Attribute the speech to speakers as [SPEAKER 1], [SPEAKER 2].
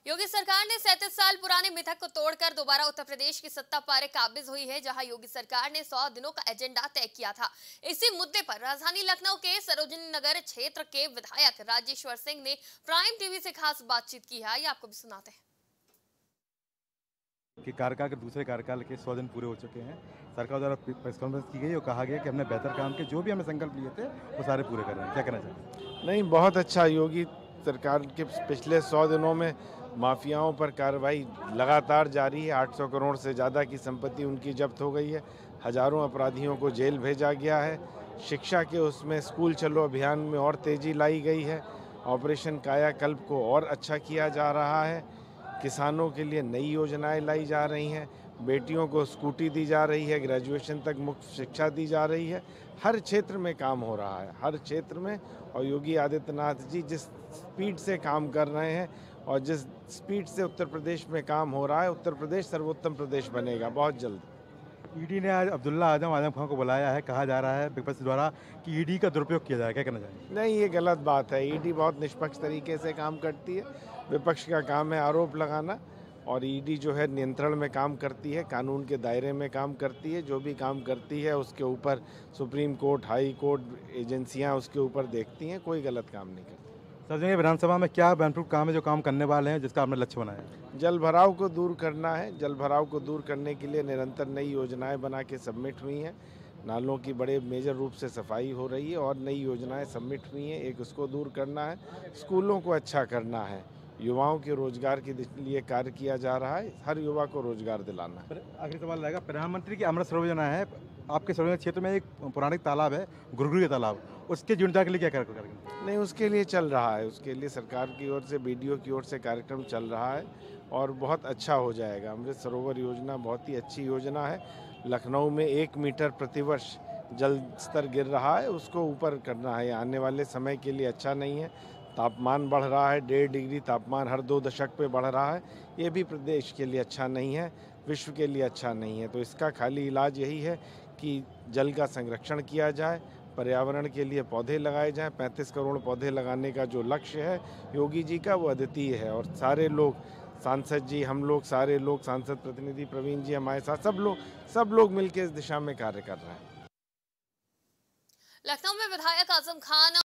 [SPEAKER 1] योगी सरकार ने 37 साल पुराने मिथक को तोड़कर दोबारा उत्तर प्रदेश की सत्ता पर काबिज हुई है। जहां योगी सरकार ने 100 दिनों का एजेंडा तय किया था। इसी मुद्दे पर राजधानी लखनऊ के सरोजनी नगर क्षेत्र के विधायक राजेश्वर सिंह ने प्राइम टीवी से खास बातचीत की है। ये आपको भी सुनाते हैं
[SPEAKER 2] कि कार्यकाल के दूसरे कार्यकाल के 100 दिन पूरे हो चुके हैं। सरकार द्वारा प्रेस कॉन्फ्रेंस की गई और कहा गया कि हमने बेहतर काम के जो भी हमने संकल्प लिए थे वो सारे पूरे कर रहे हैं। क्या कहना चाहते हैं?
[SPEAKER 3] नहीं, बहुत अच्छा। योगी सरकार के पिछले 100 दिनों में माफियाओं पर कार्रवाई लगातार जारी है। 800 करोड़ से ज़्यादा की संपत्ति उनकी जब्त हो गई है। हजारों अपराधियों को जेल भेजा गया है। शिक्षा के उसमें स्कूल चलो अभियान में और तेज़ी लाई गई है। ऑपरेशन कायाकल्प को और अच्छा किया जा रहा है। किसानों के लिए नई योजनाएं लाई जा रही हैं। बेटियों को स्कूटी दी जा रही है। ग्रेजुएशन तक मुफ्त शिक्षा दी जा रही है। हर क्षेत्र में काम हो रहा है, हर क्षेत्र में। और योगी आदित्यनाथ जी जिस स्पीड से काम कर रहे हैं और जिस स्पीड से उत्तर प्रदेश में काम हो रहा है, उत्तर प्रदेश सर्वोत्तम प्रदेश बनेगा बहुत जल्द।
[SPEAKER 2] ईडी ने आज अब्दुल्ला आजम खान को बुलाया है। कहा जा रहा है विपक्ष द्वारा कि ईडी का दुरुपयोग किया जा रहा है। क्या कहना चाहिए?
[SPEAKER 3] नहीं, ये गलत बात है। ईडी बहुत निष्पक्ष तरीके से काम करती है। विपक्ष का काम है आरोप लगाना, और ईडी जो है नियंत्रण में काम करती है, कानून के दायरे में काम करती है। जो भी काम करती है उसके ऊपर सुप्रीम कोर्ट, हाई कोर्ट एजेंसियां उसके ऊपर देखती हैं। कोई गलत काम नहीं करती।
[SPEAKER 2] सर, विधानसभा में क्या बेनिफिट काम है जो काम करने वाले हैं, जिसका आपने लक्ष्य बनाया है?
[SPEAKER 3] जल भराव को दूर करना है। जल भराव को दूर करने के लिए निरंतर नई योजनाएं बना के सबमिट हुई हैं। नालों की बड़े मेजर रूप से सफाई हो रही है और नई योजनाएं सबमिट हुई हैं। एक उसको दूर करना है। स्कूलों को अच्छा करना है। युवाओं के रोजगार के लिए कार्य किया जा रहा है। हर युवा को रोजगार दिलाना है।
[SPEAKER 2] आखिरी सवाल रहेगा, प्रधानमंत्री की अमृत सरोवर योजना है। आपके सरोवर क्षेत्र में एक पौराणिक तालाब है, गुरगुरी तालाब, उसके जीर्णोद्धार के लिए क्या करेंगे?
[SPEAKER 3] नहीं, उसके लिए चल रहा है। उसके लिए सरकार की ओर से, बीडीओ की ओर से कार्यक्रम चल रहा है और बहुत अच्छा हो जाएगा। अमृत सरोवर योजना बहुत ही अच्छी योजना है। लखनऊ में 1 मीटर प्रतिवर्ष जल स्तर गिर रहा है, उसको ऊपर करना है। आने वाले समय के लिए अच्छा नहीं है। तापमान बढ़ रहा है, 1.5 डिग्री तापमान हर 2 दशक पे बढ़ रहा है। ये भी प्रदेश के लिए अच्छा नहीं है, विश्व के लिए अच्छा नहीं है। तो इसका खाली इलाज यही है कि जल का संरक्षण किया जाए, पर्यावरण के लिए पौधे लगाए जाएं। 35 करोड़ पौधे लगाने का जो लक्ष्य है योगी जी का, वो अद्वितीय है। और सारे लोग, सांसद जी, हम लोग, सारे लोग, सांसद प्रतिनिधि प्रवीण जी हमारे साथ, सब लोग मिलकर इस दिशा में कार्य कर रहे हैं।
[SPEAKER 1] लखनऊ में विधायक आजम खान